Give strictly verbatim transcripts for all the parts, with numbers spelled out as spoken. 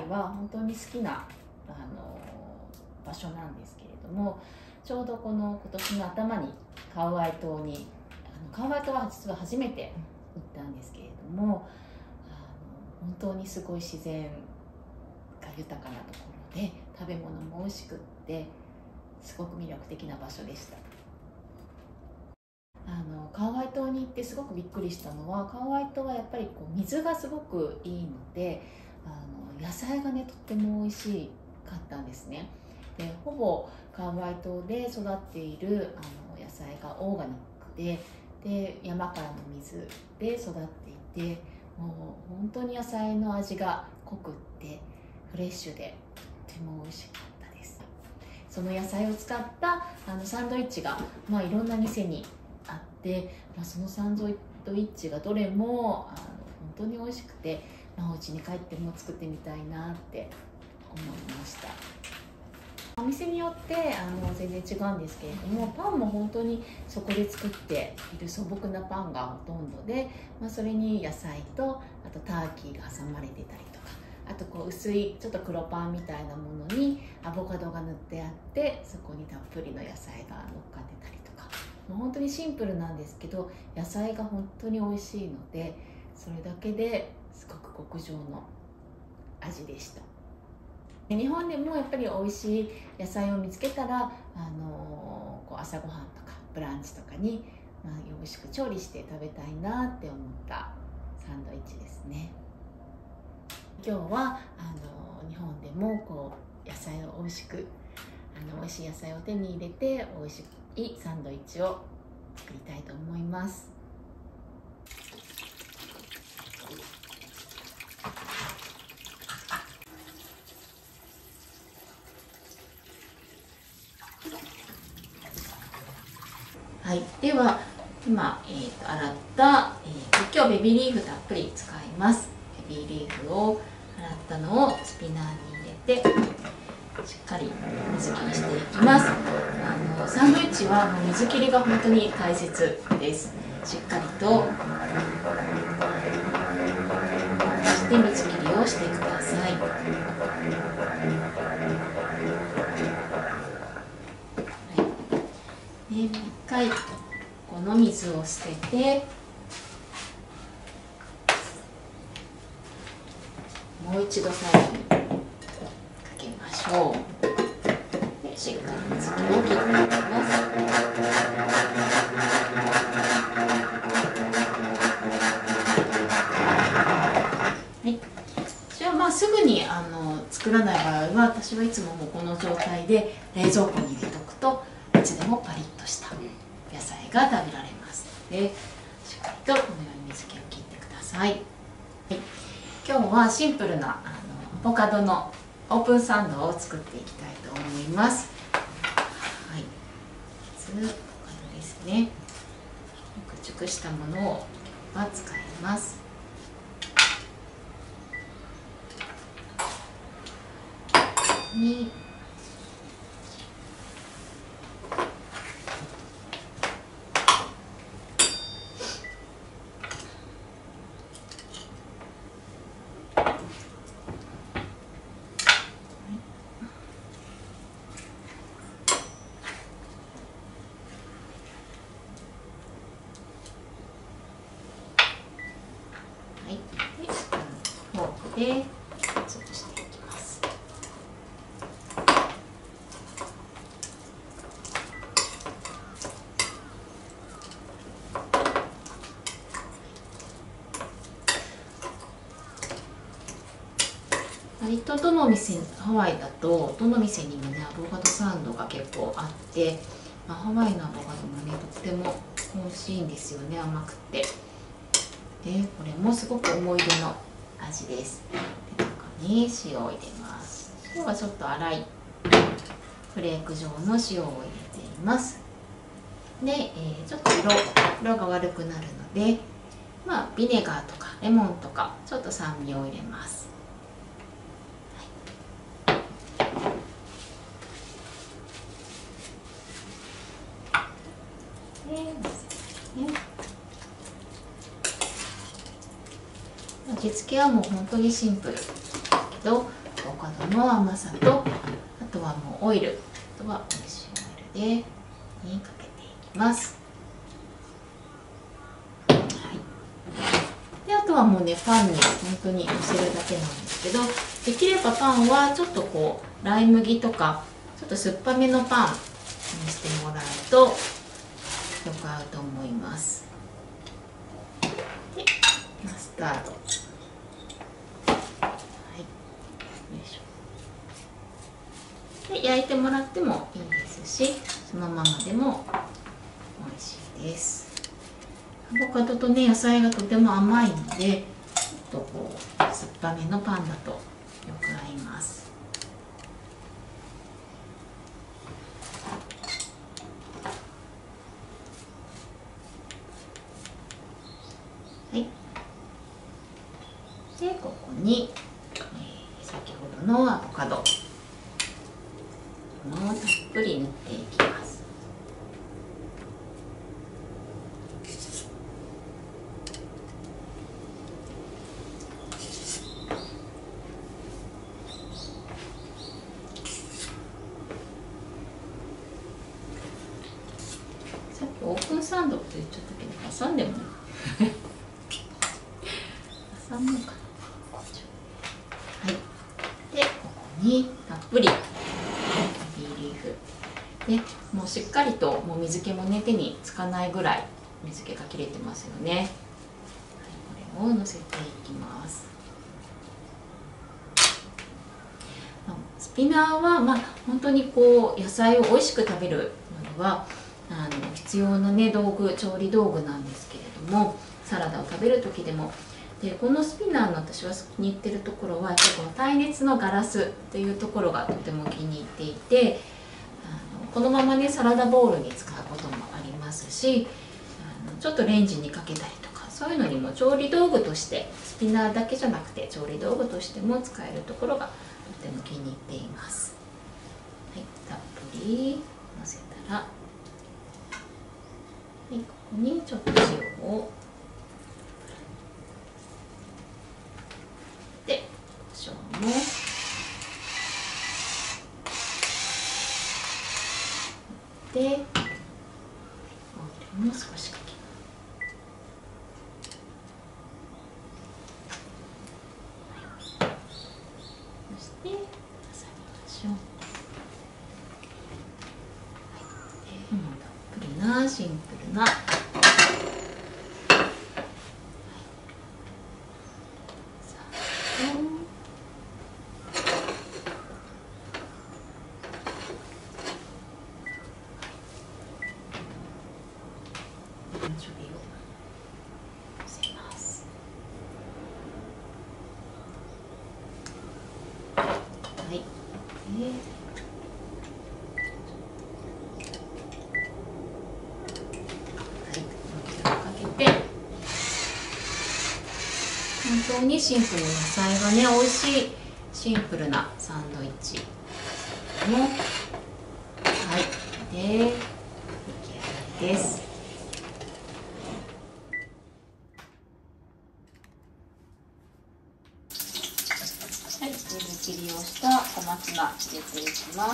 内は本当に好きなあの場所なんですけれども、ちょうどこの今年の頭にカウアイ島に、あのカウアイ島は実は初めて行ったんですけれども、あの本当にすごい自然が豊かなところで、食べ物も美味しくってすごく魅力的な場所でした。あのカウアイ島に行ってすごくびっくりしたのは、カウアイ島はやっぱりこう水がすごくいいので、あの野菜がねとっても美味しかったんですね。でほぼカウアイ島で育っているあの野菜がオーガニックで、で山からの水で育っていて、もう本当に野菜の味が濃くってフレッシュでとっても美味しかったです。その野菜を使ったあのサンドイッチが、まあ、いろんな店にあって、まあ、そのサンドイッチがどれもあの本当に美味しくて、まあ、お家に帰っても作ってみたいなって思いました。お店によってあの全然違うんですけれども、パンも本当にそこで作っている素朴なパンがほとんどで、まあ、それに野菜とあとターキーが挟まれてたりとか、あとこう薄いちょっと黒パンみたいなものにアボカドが塗ってあって、そこにたっぷりの野菜が乗っかってたりとか、もう本当にシンプルなんですけど野菜が本当に美味しいので、それだけですごく極上の味でした。日本でもやっぱり美味しい野菜を見つけたら、あのこう朝ごはんとかブランチとかに、まあ、美味しく調理して食べたいなって思ったサンドイッチですね。今日はあの日本でもこう野菜を美味しくあの美味しい野菜を手に入れて美味しいサンドイッチを作りたいと思います。はい、では今、えー、と洗った、えー、今日ベビーリーフたっぷり使います。ベビーリーフを洗ったのをスピナーに入れてしっかり水切りしていきます。あのサンドイッチはもう水切りが本当に大切です。しっかりとして水切りをしてください。でもう一回この水を捨てて、もう一度最後にかけましょう。でしっかり水気を切っていきます。はい、じゃあまあすぐにあの作らない場合は、私はいつももうこの状態で冷蔵庫に入れておくといつでもパリッとした野菜が食べられますので、しっかりとこのように水気を切ってください。はい、今日はシンプルなあのアボカドのオープンサンドを作っていきたいと思います。はい、まずアボカドですね。熟熟したものをは使います。にフォークで潰していきます。割とどの店、ハワイだとどの店にもねアボカドサンドが結構あって、まあ、ハワイのアボカドもねとっても美味しいんですよね、甘くて。でこれもすごく思い出の味です。で中に塩を入れます。塩はちょっと粗いフレーク状の塩を入れています。で、えー、ちょっと 色, 色が悪くなるので、まあ、ビネガーとかレモンとかちょっと酸味を入れます。で混ぜますね。味付けはもう本当にシンプルだけどの甘さと、あとはもうオイル、あとは美味しいオイルでにかけていきます。はい、であとはもうねパンに本当にのせるだけなんですけど、できればパンはちょっとこうライ麦とかちょっと酸っぱめのパンにしてもらうとよく合うと思います。でマスタード、はい、よいしょ。で焼いてもらってもいいですし、そのままでも美味しいです。アボカドとね野菜がとても甘いので、ちょっとこう酸っぱめのパンだとよく合います。はい、でここに、えー、先ほどのアボカドをたっぷり塗っていきます。さっきオープンサンドって言っちゃったけど、挟んでもいい挟もうかな。はい、でここにたっぷりベビーリーフで、もうしっかりともう水気もね手につかないぐらい水気が切れてますよね。はい、これをのせていきます。スピナーはまあ本当にこう野菜を美味しく食べるのにはあの必要なね道具、調理道具なんですけれども、サラダを食べる時でもで、このスピナーの私は気に入ってるところはやっぱりこの耐熱のガラスっていうところがとても気に入っていて、あのこのままねサラダボウルに使うこともありますし、あのちょっとレンジにかけたりとか、そういうのにも調理道具として、スピナーだけじゃなくて調理道具としても使えるところがとても気に入っています。はい、たっぷりのせたら、はい、ここにちょっと塩をで、胡椒もで、オイルも少しかけます。そして挟みましょう。はい、もうたっぷりなシンプルなアンチョビをのせます。はい、で本当にシンプル、野菜がね美味しいシンプルなサンドイッチの、はい、で出来上がりです。はい、水切りをした小松菜入れていきます。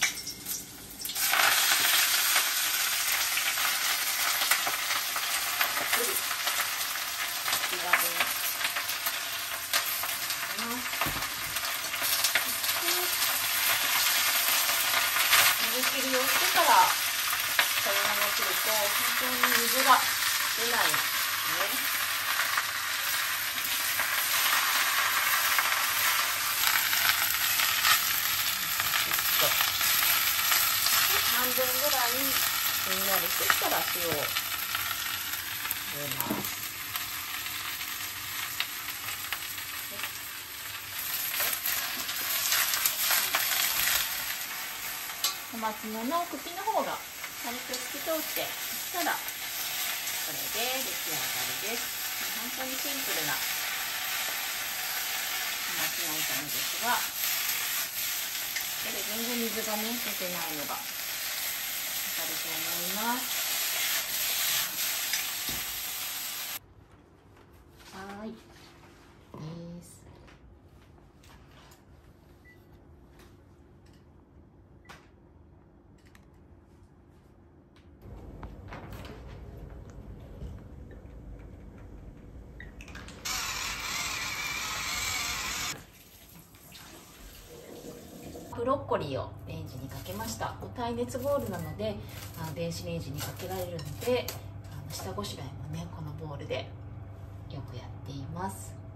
水切りをしてからさやが切ると本当に水が出ないんですね。半分ぐらいしんなりしてきたら塩を入れます。小松菜の茎の方が軽く透き通ってきたらこれで出来上がりです。本当にシンプルな小松菜炒めですが、これ全然水がね出てないのが分かると思います。はいです。 ロッコリーをレンジにかけました。もう耐熱ボウルなのであの電子レンジにかけられるので、あの下ごしらえもねこのボウルでよくやっています。